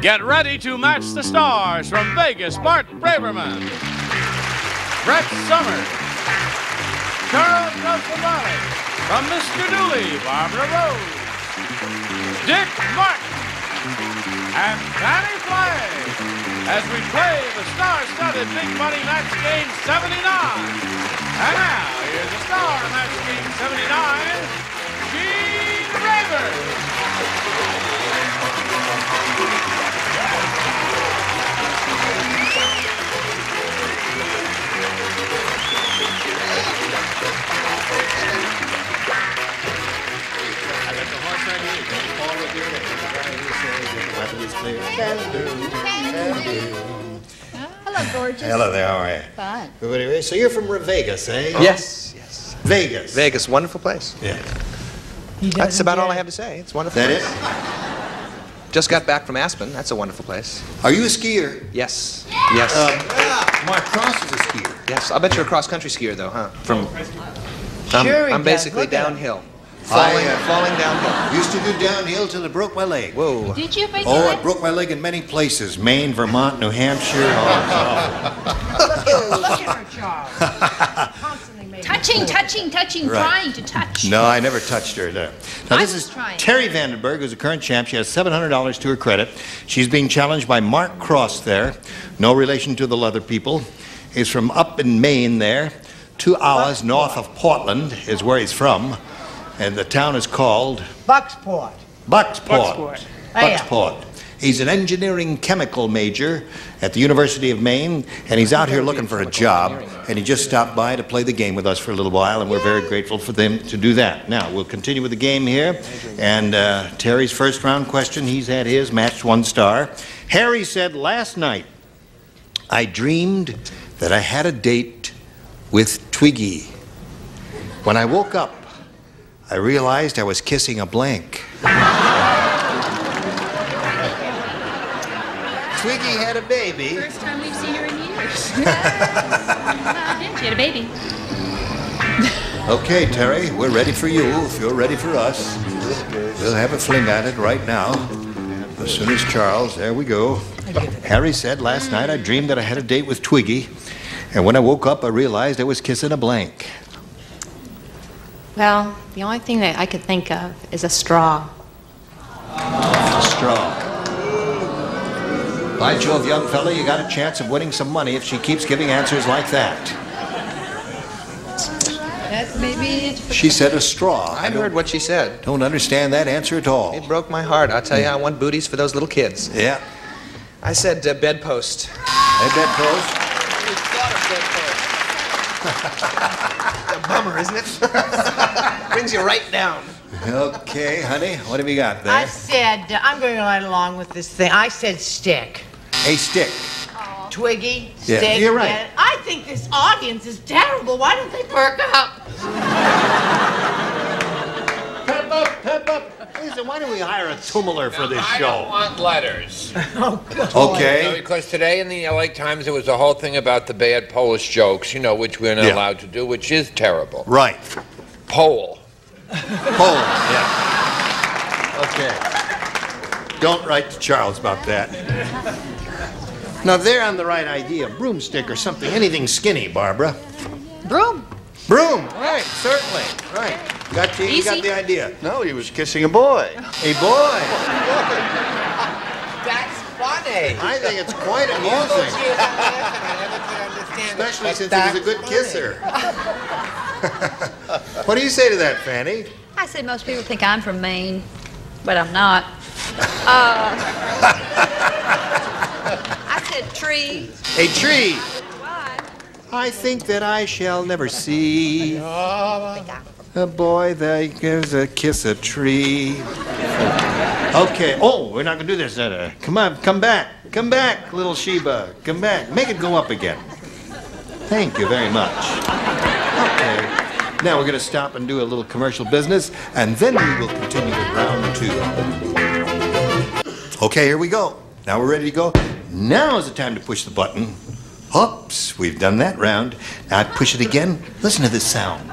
Get ready to match the stars from Vegas, Bart Braverman, Brett Summers, Charles Nelson-Riley, from Mr. Dooley, Barbara Rose, Dick Martin, and Fanny Flagg, as we play the star-studded Big Money Match Game 79. And now, here's the star of Match Game 79, Gene Rayburn. I got the horse right here. Can you call with your name? Weather is clear. Hello, gorgeous. Hello there, how are you? Fine. Good, anyway. So you're from Vegas, eh? Yes, yes. Vegas. Vegas, wonderful place. Yeah. That's about all I have to say. It's wonderful. That place. it? Just got back from Aspen. That's a wonderful place. Are you a skier? Yes. Yes. Mark Cross is a skier. Yes. I'll bet you're a cross-country skier, though, huh? Sure he I'm does. basically Look at him. downhill. Falling downhill. Used to do downhill till it broke my leg. Whoa. Did you face Oh, it broke my leg in many places. Maine, Vermont, New Hampshire. Look at her, Charles. Constantly making touching, Right. trying to touch. No, I never touched her. Now, I this was is trying. Terry Vandenberg, who's a current champ. She has $700 to her credit. She's being challenged by Mark Cross there. No relation to the Leather people. He's from up in Maine there. 2 hours north of Portland is where he's from. And the town is called Bucksport. Bucksport. Hey. Bucksport. He's an engineering chemical major at the University of Maine, and he's out here looking for a job, and he just stopped by to play the game with us for a little while, and we're very grateful for them to do that. Now, we'll continue with the game here, and Terry's first round question, he's had his, matched 1 star. Harry said, last night, I dreamed that I had a date with Twiggy. When I woke up, I realized I was kissing a blank. Twiggy had a baby. First time we've seen her in years. Yeah, she had a baby. Okay, Terry, we're ready for you if you're ready for us. We'll have a fling at it right now. As soon as Charles, there we go. Harry said last night I dreamed that I had a date with Twiggy, and when I woke up I realized I was kissing a blank. Well, the only thing that I could think of is a straw. A straw. By Jove, young fella, you got a chance of winning some money if she keeps giving answers like that. That's maybe it. She said a straw. I heard what she said. Don't understand that answer at all. It broke my heart. I'll tell you, I want booties for those little kids. Yeah. I said bedpost. A bedpost. A bummer, isn't it? Brings you right down. Okay, honey, what have you got there? I said, I'm going right along with this thing. I said stick. A stick. Twiggy, Yeah, stick. you're right. yeah. I think this audience is terrible. Why don't they perk up? Pep up. Listen, why don't we hire a tumbler for this I show? don't want letters. Okay. Because today in the LA Times there was a whole thing about the bad Polish jokes, which we're not Yeah. allowed to do, which is terrible. Right. Pole. Poland, yeah. Okay. Don't write to Charles about that. Now, they're on the right idea. Broomstick or something. Anything skinny, Barbara. Broom. Broom. Right, certainly. Right. You got Easy. the idea. No, he was kissing a boy. A boy. That's funny. I think it's quite amusing. Especially since he was a good kisser. What do you say to that, Fanny? I said most people think I'm from Maine, but I'm not. I said tree. A tree. Why? I think that I shall never see a boy that gives a kiss a tree. Okay. Oh, we're not going to do this. Come on, come back. Come back, little Sheba. Come back. Make it go up again. Thank you very much. Okay. Now we're going to stop and do a little commercial business, and then we will continue with round 2. Okay, here we go. Now we're ready to go. Now is the time to push the button. Oops, we've done that round. Now I push it again. Listen to this sound.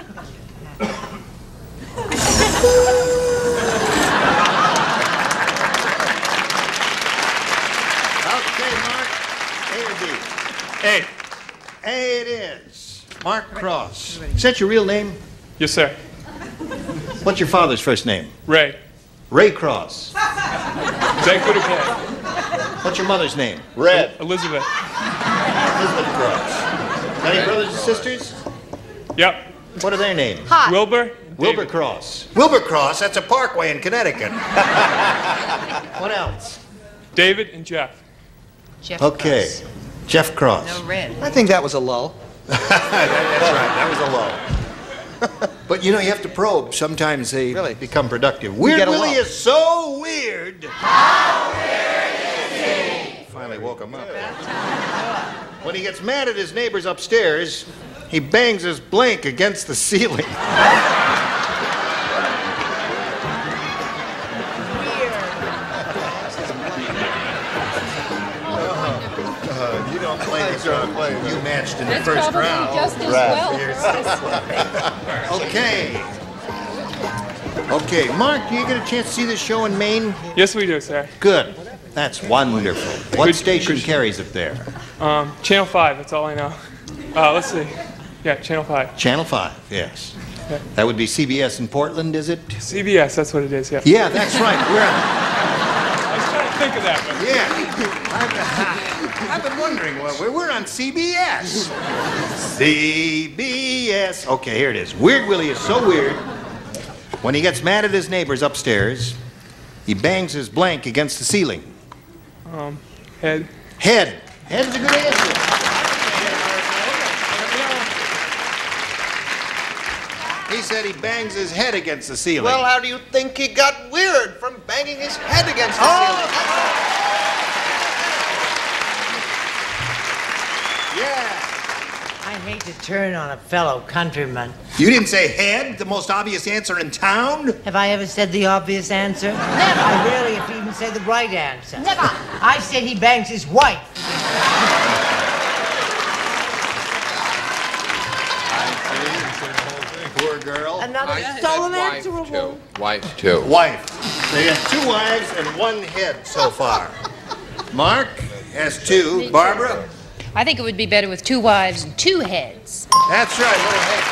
Okay, Mark. A or B? A. A it is. Mark Cross. Is that your real name? Yes, sir. What's your father's first name? Ray. Ray Cross. Is that good or bad? What's your mother's name? Red. Elizabeth. Elizabeth Cross. Any brothers and sisters? Yep. What are their names? Hot. Wilbur. Wilbur David. Cross. Wilbur Cross, that's a parkway in Connecticut. What else? David and Jeff. Jeff Okay. Cross. Jeff Cross. No red. I think that was a lull. That's right, that was a low. But you know, you have to probe. Sometimes they Really? become productive. Weird get a Willie lump. is so weird. How weird is he? Finally woke him up. When he gets mad at his neighbors upstairs, he bangs his blank against the ceiling. You don't play this round. You matched in the first round. Just as well. Okay. Okay, Mark, do you get a chance to see this show in Maine? Yes, we do, sir. Good. That's wonderful. What Good- station good- carries it there? Channel 5, that's all I know. Let's see. Yeah, Channel 5. Channel 5, yes. Yeah. That would be CBS in Portland, is it? CBS, that's what it is, yeah. Yeah, that's right. We're I was trying to think of that, but yeah. I've been wondering. Well, we're on CBS. CBS. Okay, here it is. Weird Willie is so weird. When he gets mad at his neighbors upstairs, he bangs his blank against the ceiling. head. Head. Head is a good answer. He said he bangs his head against the ceiling. Well, how do you think he got weird from banging his head against the ceiling? Yeah. I hate to turn on a fellow countryman. You didn't say head, the most obvious answer in town? Have I ever said the obvious answer? Never. I rarely have even said the right answer. Never. I said he bangs his wife. Poor girl. Another I stolen said answerable. wife too. Wife. They have 2 wives and 1 head so far. Mark has 2. Barbara? I think it would be better with 2 wives and 2 heads. That's right. Little head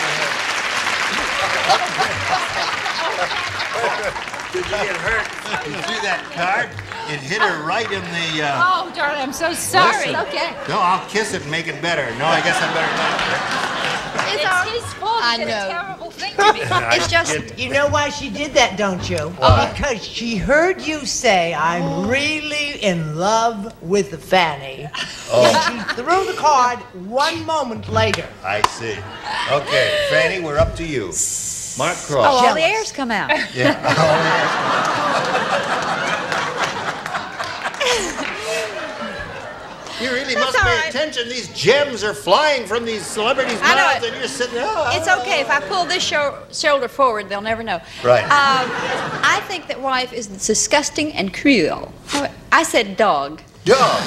for him. Did you get hurt? You threw that card? It hit her right in the... Oh, darling, I'm so sorry. Listen. Okay. No, I'll kiss it and make it better. No, I guess I better not. It's his fault. I He did a know. terrible thing to me. It's just, You know why she did that, don't you? Why? Because she heard you say, I'm really in love with Fanny. And she threw the card 1 moment later. I see. Okay, Fanny, we're up to you. Mark Cross. Oh, all the Jealous. airs come out. Yeah. You really must all pay right. attention. These gems are flying from these celebrities' I know mouths, it. and you're sitting there. Oh. It's okay. If I pull this shoulder forward, they'll never know. Right. I think that wife is disgusting and cruel. I said dog. Dog.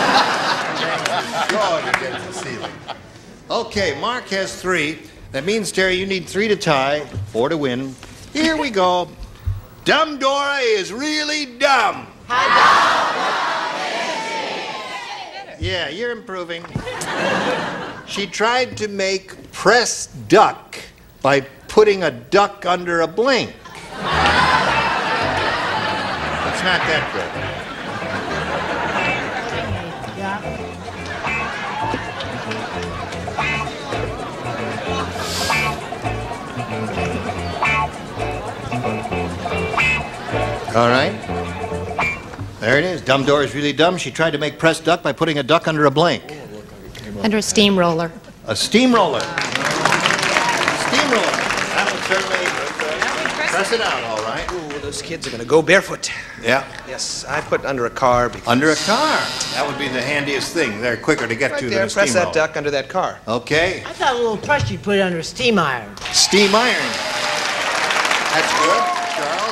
Dog against the ceiling. Okay, Mark has 3. That means, Terry, you need 3 to tie, 4 to win. Here we go. Dumb Dora is really dumb. Yeah, you're improving. She tried to make press duck by putting a duck under a blink. It's not that good. All right. There it is. Dumb Dora is really dumb. She tried to make press duck by putting a duck under a blank. under a steamroller. A steamroller. Steamroller. That'll certainly press it out, all right. Ooh, those kids are going to go barefoot. Yeah. Yes, I put under a car because... Under a car. That would be the handiest thing. They're quicker to get Right to there, than a press steamroller. that duck under that car. Okay. I thought a little press you'd put it under a steam iron. Steam iron. That's good. Charles?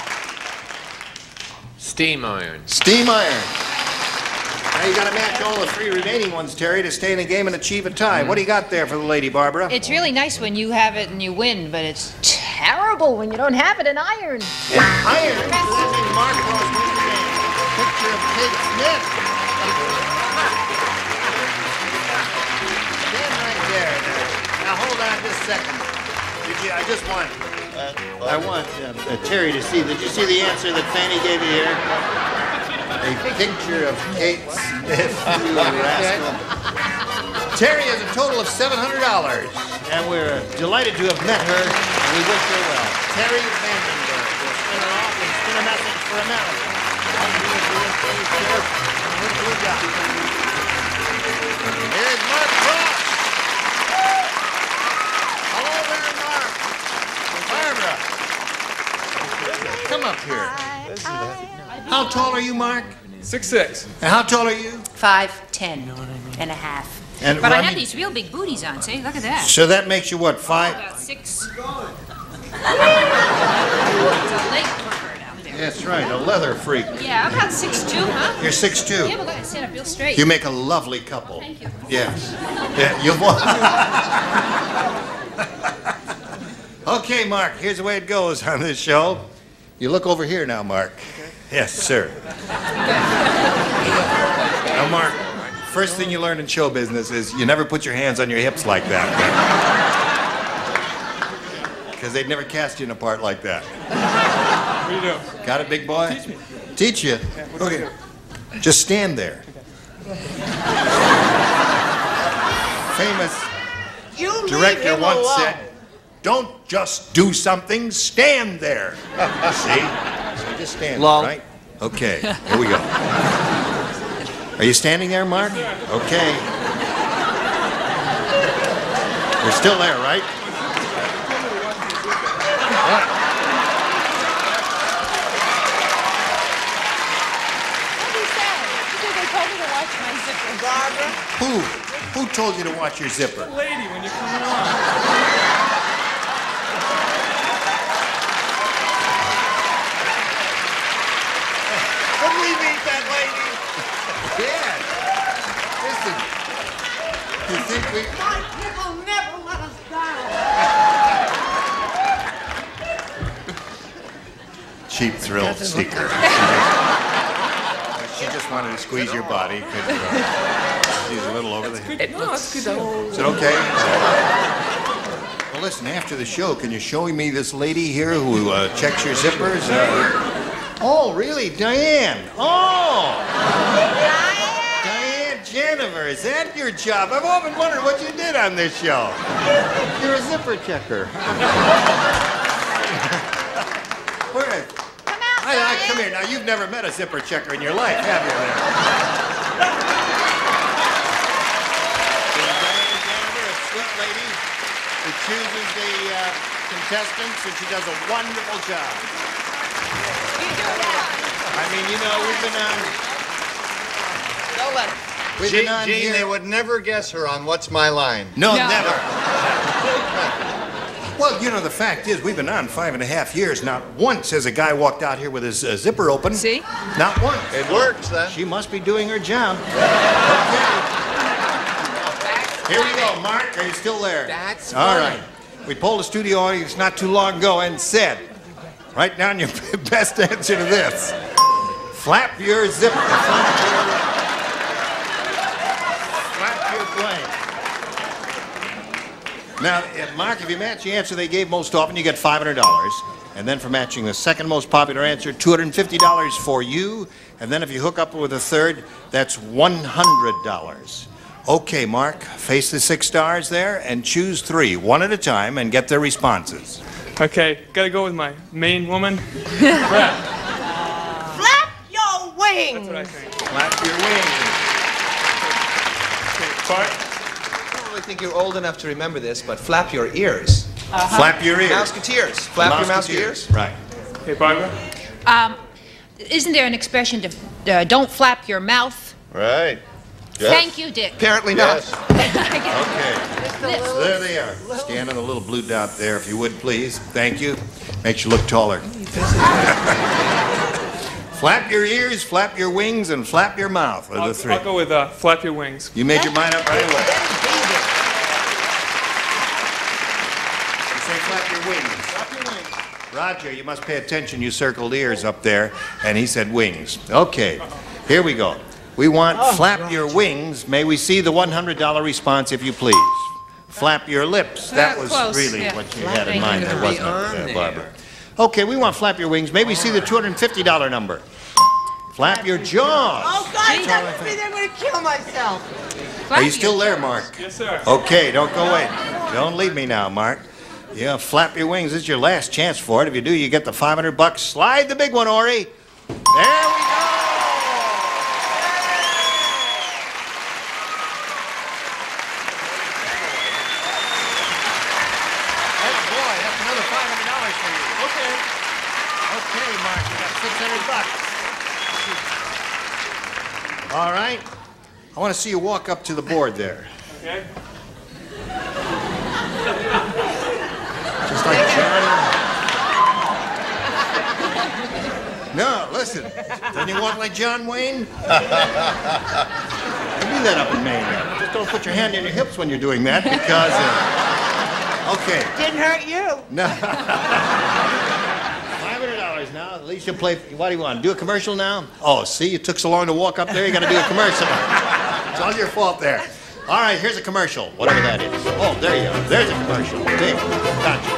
Steam iron. Steam iron. Now you got to match all the 3 remaining ones, Terry, to stay in the game and achieve a tie. What do you got there for the lady, Barbara? It's really nice when you have it and you win, but it's terrible when you don't have it in iron. Iron. Presenting Mark Cross wins the game. Picture of Kate Smith. second. I just want, Terry to see. Did you see the answer that Fanny gave you here? A picture of Kate Smith. You rascal. Terry has a total of $700, and we're delighted to have met her, and we wish her well. Terry Vandenberg will spin her off and spin a message for America. Here's Mark Cross. Hello there, Mark. Barbara. Come up here. How tall are you, Mark? 6'6". And how tall are you? 5'10" and a half. And But I have these real big booties on, see? Look at that. So that makes you what, 5? About 6. It's a leg worker down there. That's right, a leather freak. Yeah, I'm about 6'2", huh? You're 6'2". Yeah, we're going to sit up real straight. You make a lovely couple. Thank you. Yes. Yeah, you'll want. Okay, Mark, here's the way it goes on this show. You look over here now, Mark. Okay. Yes, sir. Now, Mark, first thing you learn in show business is you never put your hands on your hips like that. Because they'd never cast you in a part like that. What do you do? Got it, big boy? Teach me. Teach you? Yeah, what do I do? Just stand there. Famous director once said, "Don't just do something, stand there." See? So just stand there, right? Okay, here we go. Are you standing there, Mark? Okay. You're still there, right? What? Barbara? Who told you to watch your zipper? The lady when you come along. Would we meet that lady? Yes. Listen. You think we... My pickle never let us down. Cheap thrill seeker. She just wanted to squeeze your body because she's a little over the head. No, that's good. Is it okay? Well, listen, after the show, can you show me this lady here who checks your zippers? Oh, really? Diane. Oh! Diane Janiver, is that your job? I've often wondered what you did on this show. You're a zipper checker. Where? Come here. Now, you've never met a zipper checker in your life, have you? Diane Janiver, a sweet lady who chooses the contestants, and she does a wonderful job. I mean, you know, we've been on... Don't let her. We've been on Gene, here... they would never guess her on What's My Line. No, never. Well, you know, the fact is, we've been on 5.5 years. Not once has a guy walked out here with his zipper open. See? Not once. It works, then. She must be doing her job. Okay. Here we go. Mark, are you still there? That's all funny. right. We polled a studio audience not too long ago and said, write down your best answer to this. Flap your zipper. Flap your plane. Now, Mark, if you match the answer they gave most often, you get $500. And then for matching the second most popular answer, $250 for you. And then if you hook up with a third, that's $100. Okay, Mark, face the 6 stars there and choose 3, one at a time, and get their responses. Okay, gotta go with my main woman. Brett. Flap your wings. That's what I think. Flap your wings. Okay, Bart. I don't really think you're old enough to remember this, but flap your ears. Flap your ears. Mouseketeers. Flap your mouseketeers. Right. Okay, Barbara. Isn't there an expression to don't flap your mouth? Right. Yes. Thank you, Dick. Apparently not. Yes. Okay. So there they are. Stand on the little blue dot there, if you would, please. Thank you. Makes you look taller. Flap your ears, flap your wings, and flap your mouth are the 3. I'll go with flap your wings. You made your mind up right away. You say flap your wings. Flap your wings. Roger, you must pay attention. You circled ears up there, and he said wings. Okay, here we go. We want flap your wings. May we see the $100 response, if you please. flap your lips. That was Close, really yeah. what you had in mind there, wasn't it, there. Barbara? Okay, we want flap your wings. Maybe see the $250 number. Flap your jaws. Oh, God, that would be, I'm going to kill myself. Are you still there, Mark? Yes, sir. Okay, don't go away. Don't leave me now, Mark. Yeah, flap your wings. This is your last chance for it. If you do, you get the $500. Slide the big one, Ori. There we go. Hey, boy, that's another $500 for you. Okay. Okay, Mark, you got $600. All right. I want to see you walk up to the board there. Okay. Just like John. No, listen. Doesn't he walk like John Wayne? You do that up in Maine now. Just don't put your hand in your hips when you're doing that because... okay. Didn't hurt you. No. $500 now. At least you'll play... What do you want? Do a commercial now? Oh, see? You took so long to walk up there, you got to do a commercial. It's all your fault there. All right, here's a commercial, whatever that is. Oh, there you go. There's a commercial. Big. Gotcha.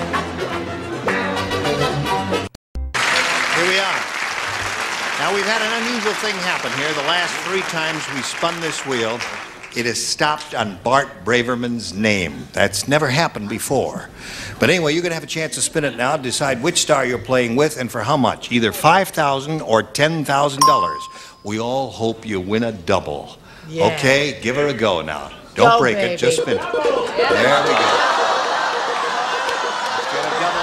Here we are. Now, we've had an unusual thing happen here. The last 3 times we spun this wheel, it has stopped on Bart Braverman's name. That's never happened before. But anyway, you're going to have a chance to spin it now, decide which star you're playing with and for how much. Either $5,000 or $10,000. We all hope you win a double. Yeah. Okay, give her a go now. Don't Go, break baby. it, just spin it. There we go. Let's get a double.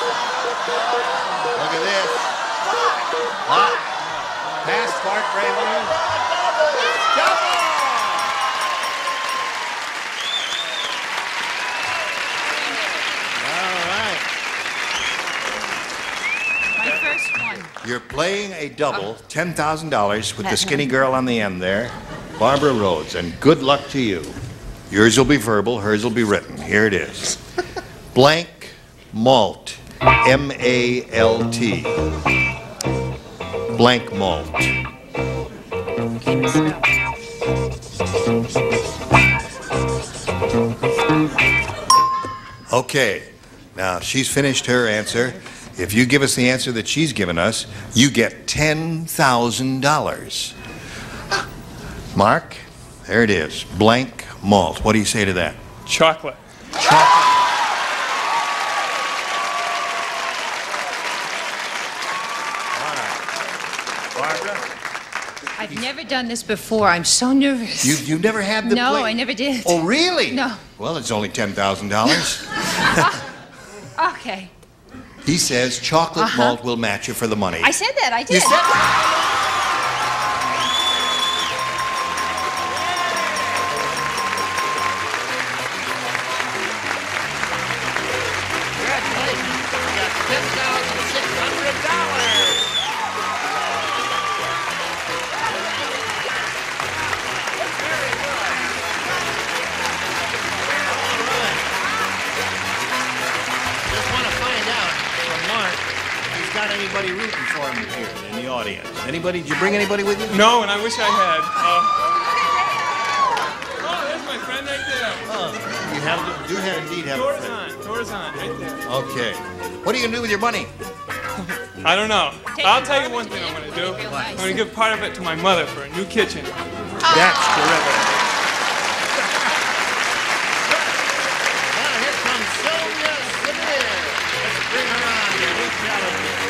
Look at this. Hot. Pass Bart Braverman. Double! My first one. You're playing a double, $10,000 with the skinny girl on the end there, Barbara Rhodes, and good luck to you. Yours will be verbal, hers will be written. Here it is. Blank malt, M-A-L-T. Blank malt. Okay, now she's finished her answer. If you give us the answer that she's given us, you get $10,000. Mark, there it is. Blank malt. What do you say to that? Chocolate. Barbara? I've never done this before. I'm so nervous. You've never had the No, plate? I never did. Oh, really? No. Well, it's only $10,000. Okay. He says chocolate malt will match you for the money. I said that. I did. You said Congratulations. You got $10,600. Just want to find out from Mark if he's got anybody rooting for him here in the audience. Anybody? Did you bring anybody with you? No, and I wish I had. Oh, there's my friend right there. Oh, you do indeed have a friend. Doors on, right there. Okay. What are you going to do with your money? I don't know. Take I'll the tell you barbecue one thing I'm going to do. real nice. I'm going to give part of it to my mother for a new kitchen. That's terrific. Now, here comes Sylvia Smith. Let's bring her on here. We challenge her.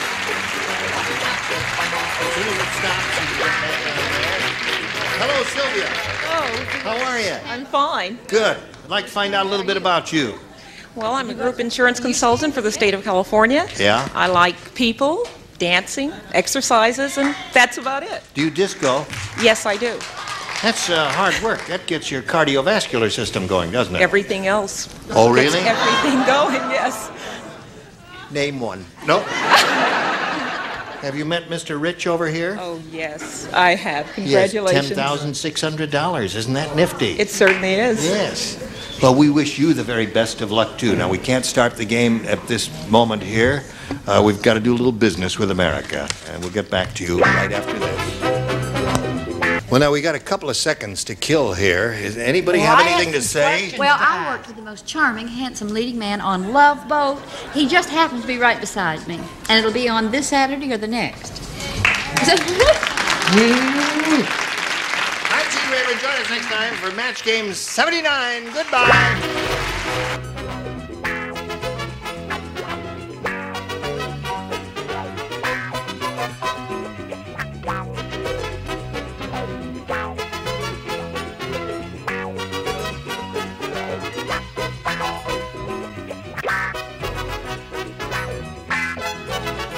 As soon as it stops, you can get back on there. Hello, Sylvia. Oh, How are you? I'm fine. Good. I'd like to find out a little bit about you. Well, I'm a group insurance consultant for the state of California. Yeah? I like people, dancing, exercises, and that's about it. Do you disco? Yes, I do. That's hard work. That gets your cardiovascular system going, doesn't it? Everything else. Oh, really? Gets everything going, yes. Name one. Nope. Have you met Mr. Rich over here? Oh, yes, I have. Congratulations. Yes, $10,600. Isn't that nifty? It certainly is. Yes. Well, we wish you the very best of luck, too. Now, we can't start the game at this moment here. We've got to do a little business with America, and we'll get back to you right after this. Well, now we got a couple of seconds to kill here. Does anybody have anything to say? Well, I worked with the most charming, handsome leading man on Love Boat. He just happens to be right beside me. And it'll be on this Saturday or the next. I'm Gene Raymer. Join us next time for Match Game 79. Goodbye.